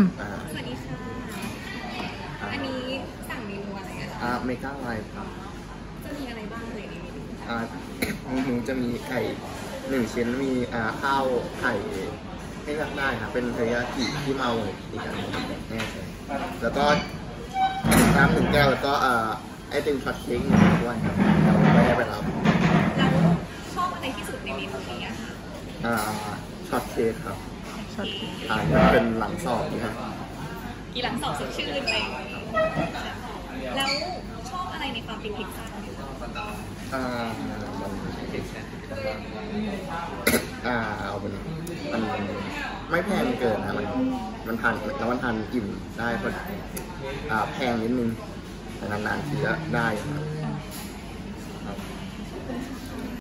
สวัสดีค่ะอันนี้สั่งเมนูอะไรกันเมกาไลฟ์ครับจะมีอะไรบ้างเลยในเมนูหนูจะมีไก่1 ชิ้นมีข้าวไข่ให้เลือกได้ครับเป็นเทริยากิที่เมาอีกอันนึงแน่ใจแล้วก็น้ำ1 แก้วแล้วก็ไอติมช็อตเค้ก1 ด้วยครับเราไม่ได้ไปรับแล้วชอบอะไรที่สุดในเมนูนี้อะคะช็อตเค้กครับเป็นหลังสอบนะครับอีหลังสอบสดชื่นอะไรแล้วชอบอะไรในความเป็นพิซซ่าเอาเป็นมันไม่แพงเกินนะมันทานแล้วมันทานอิ่มได้ก็แพงนิดนึงแต่นานๆทีก็ได้ครับ